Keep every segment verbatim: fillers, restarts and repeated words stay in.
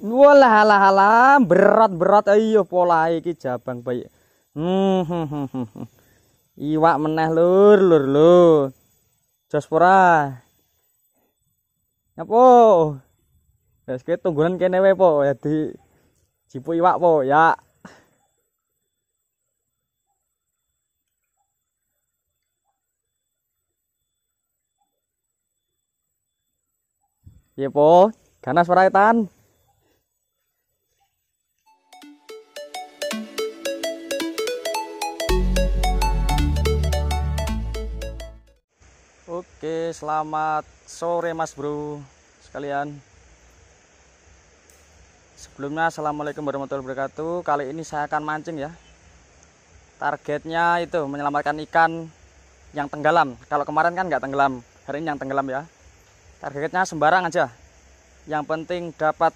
Walah alah alah berat-berat ayo pola iki jabang bayi. Hmm, hmm, hmm, hmm, hmm. Iwak meneh lur lur lur. Jos ora. Apa? Wes ki tunggulan kene wae po ya di jipu iwak po ya. Iya po, ganas ora tan. Oke, selamat sore Mas Bro sekalian. Sebelumnya assalamualaikum warahmatullahi wabarakatuh. Kali ini saya akan mancing ya. Targetnya itu menyelamatkan ikan yang tenggelam. Kalau kemarin kan nggak tenggelam, hari ini yang tenggelam ya. Targetnya sembarang aja. Yang penting dapat.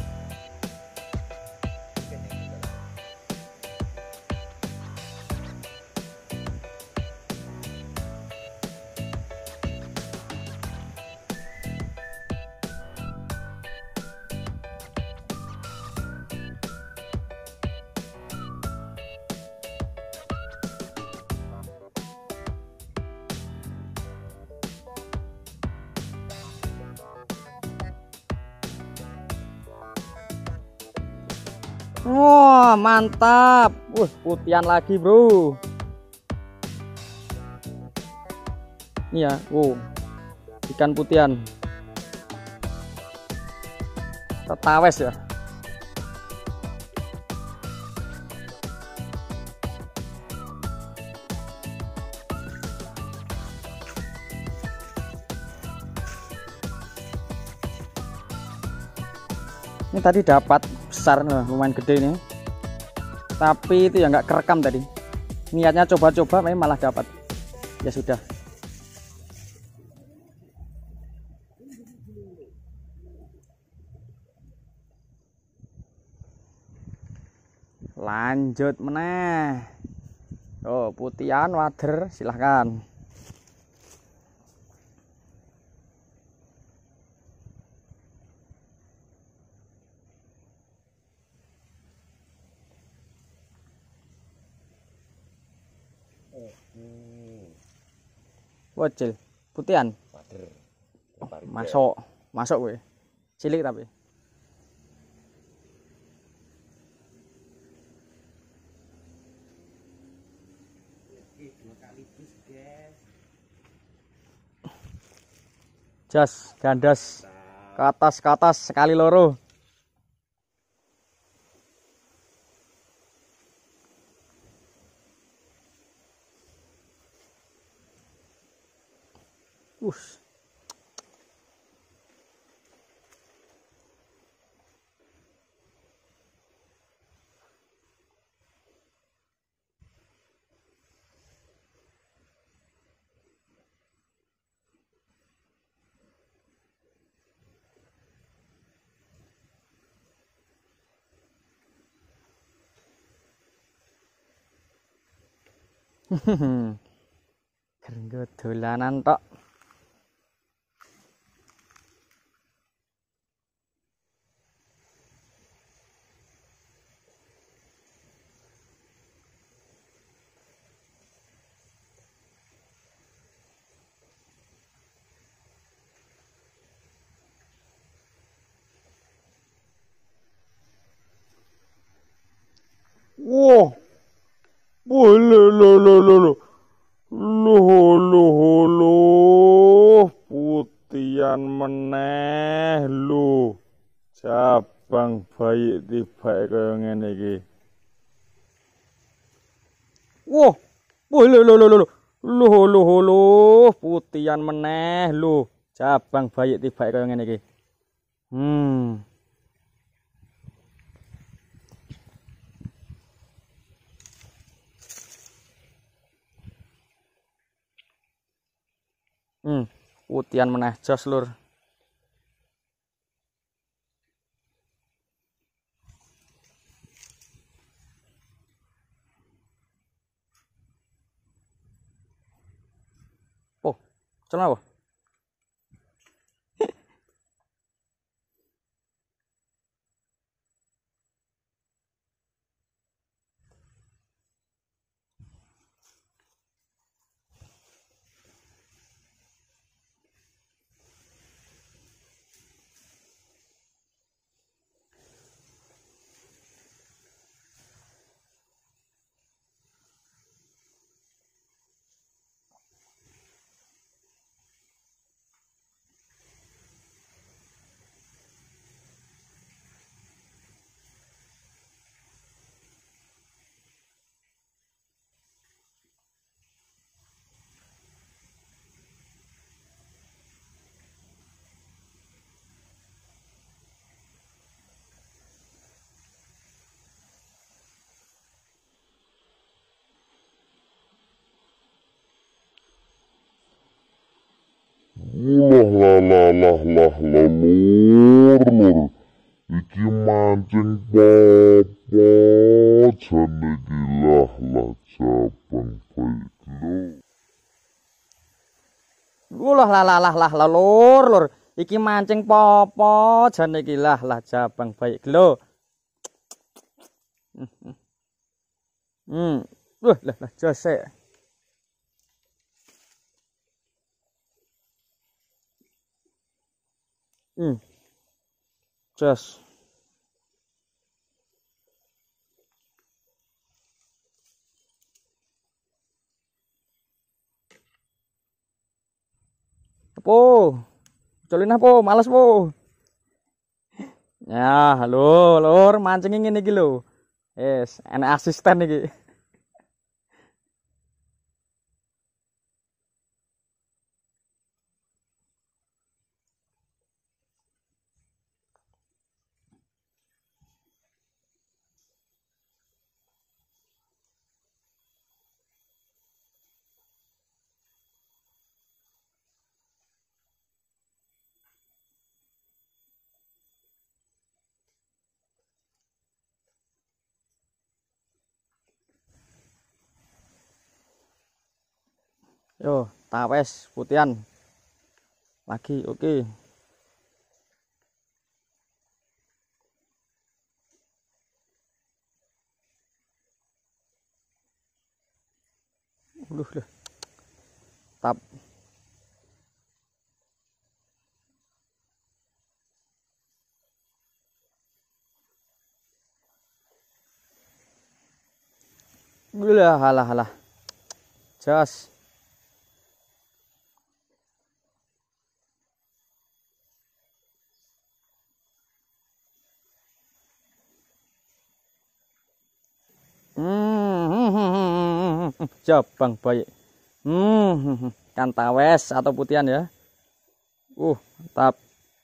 Wah, mantap. Wah, putihan lagi, Bro. Ini ya, wow. Ikan putihan. Tetawes ya. Ini tadi dapat besar, lumayan gede ini. Tapi itu ya nggak kerekam tadi. Niatnya coba-coba, memang malah dapat. Ya sudah. Lanjut meneh. Oh, putihan wader, silahkan. Bocil, putihan. Masuk, masuk gue. Cilik tapi. Jas, gandas. Ke atas, ke atas sekali loro. Us. Keren dolanan tok. Wow. Wah, lo lo lo lo lo. Loh loh loh. Putihan meneh lo. Cabang bayi tiba kaya ngene iki. Wah. Wah, lo lo lo lo. Loh loh loh. Putihan meneh lo. Cabang bayi tiba kaya ngene iki. Hmm. Hmm, putihan meneh jos lur. Oh, kenapa? lah lah lah lah lah lur lur iki mancing popo jane iki lah lah jabang baik lo Ulah lah lah lah lah lah lur lur iki mancing popo jane iki lah lah jabang baik lo. Hmm, wah lah lah jose. Hmm, jos. Apa? Colin apa? Males po. Ya, halo, lur, mancing ngene iki lho. Yes, enak asisten iki. Yo, tawes putihan. Lagi, oke. Okay. Aduh, deh. Tap. Gila, halah halah. Jos. Hmm, jabang baik. Hmm, kan tawes atau putihan ya. Uh, mantap.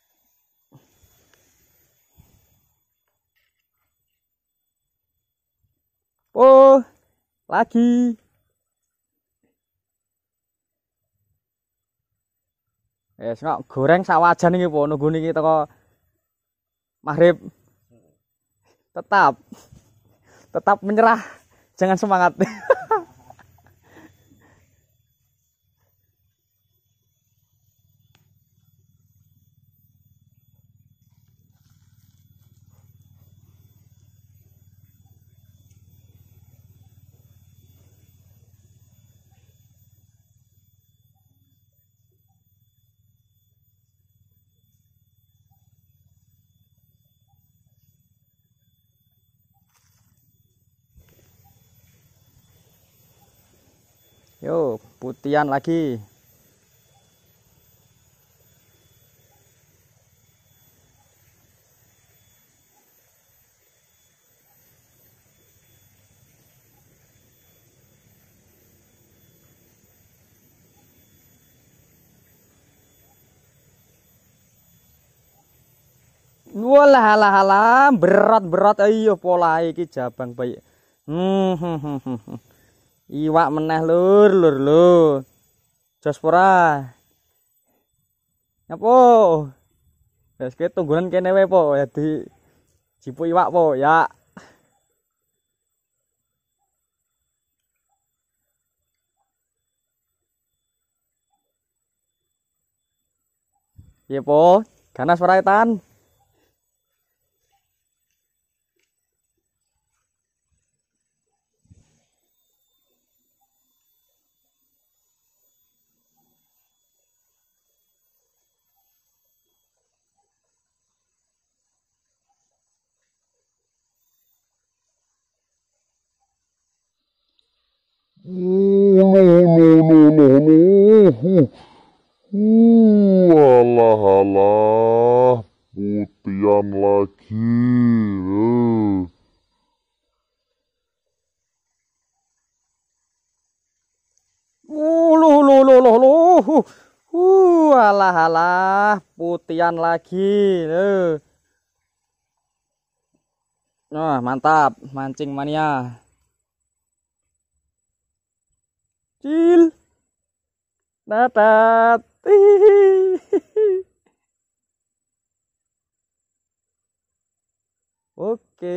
Oh, lagi. Eh, nggak goreng sawajan iki po nunggu niki teko maghrib. Tetap tetap menyerah. Jangan semangat. Yo, putihan lagi. Walah halah halah berat-berat ayo pola iki jabang bayi. Hmm, hmm, hmm, hmm, hmm. Iwak meneh lur lur lur. Jos ora. Nyapo? Wes ke tunggulan kene wae po ya di jipu iwak po ya. Iya po, ganas ora etan. Oh, no, no, no, no, no. Uh, alah, alah. Putihan lagi. Uh. Uh, lu lu lu lu lu. Uh, alah alah putihan lagi. Uh. Nah, mantap mancing mania. Cil. Datat. Oke.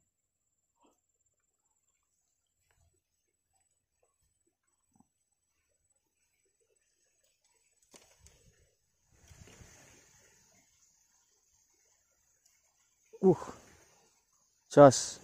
Uh, jos.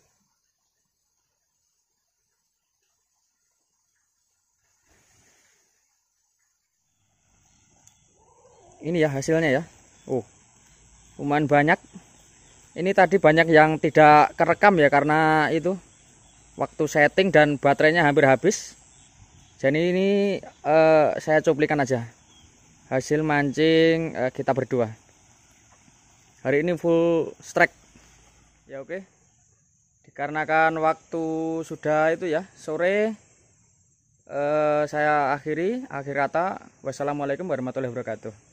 Ini ya hasilnya ya. Uh, lumayan banyak. Ini tadi banyak yang tidak kerekam ya karena itu waktu setting dan baterainya hampir habis. Jadi ini eh, saya cuplikan aja hasil mancing eh, kita berdua. Hari ini full strike. Ya oke. Dikarenakan waktu sudah itu ya sore, eh, saya akhiri akhir kata. Wassalamualaikum warahmatullahi wabarakatuh.